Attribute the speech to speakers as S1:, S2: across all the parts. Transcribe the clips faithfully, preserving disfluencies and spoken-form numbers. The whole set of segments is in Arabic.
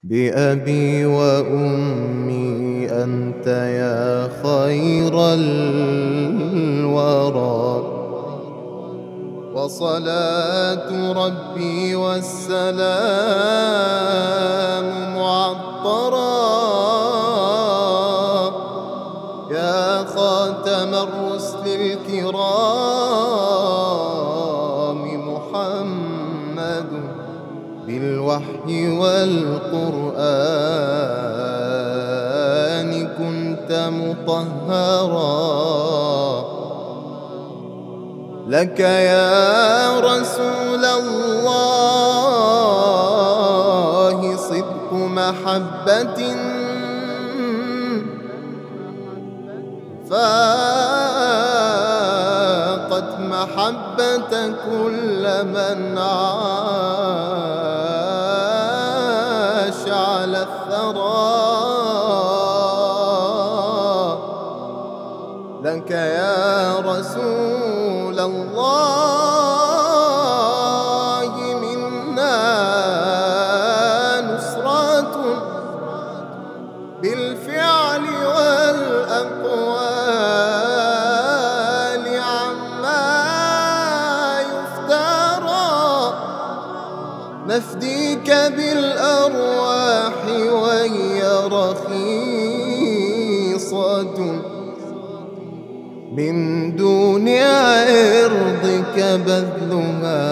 S1: بأبي وأمي أنت يا خير الورى، وصلاة ربي والسلام معطرا يا خاتم الرسل الكرام محمد بالوحي والقرآن كنت مطهرا. لك يا رسول الله صدق محبة فاقت محبة كل من عاش على الثرى. لك يا رسول الله منا نصرة بالفعل والأقوال عما يفترى. نفديك بالأرواح وهي رخيصة من دون عرضك بذلها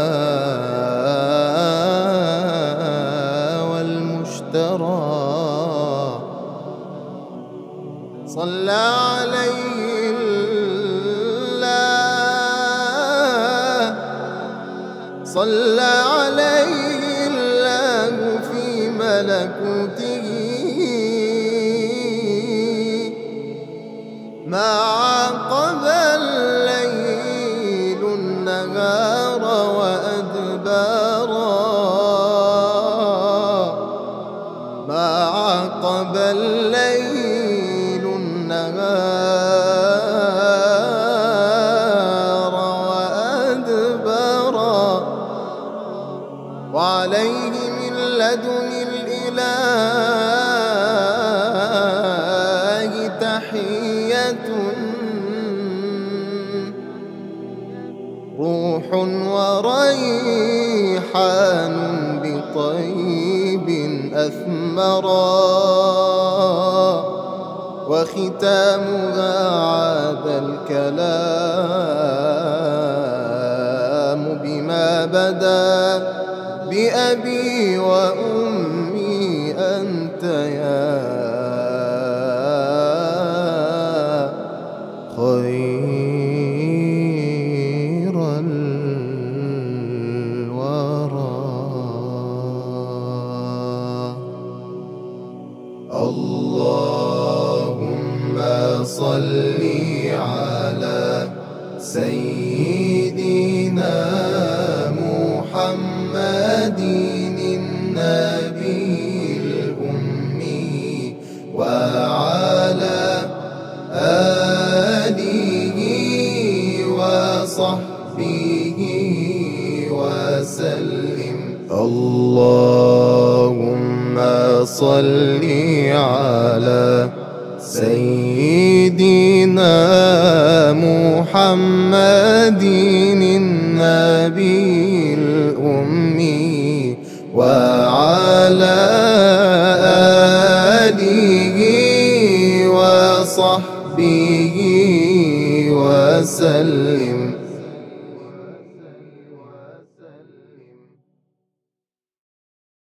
S1: والمشترى. صلى عليه الله صلى عليه الله في ملكوته ما عقب الليل النهار وأدبارا. ما عقب الليل النهار وأدبارا. وعليه من لدن الإله تحية روح وريحان بطيب أثمرا. وختامها عاد الكلام بما بدا بأبي وأمي أنت يا خير الورى. اللهم صل على سيدنا محمد النبي الأمي وعلى آله وصحبه وسلم. اللهم صل على سيدنا محمد النبي الأمي وعلى آله وصحبه وسلم.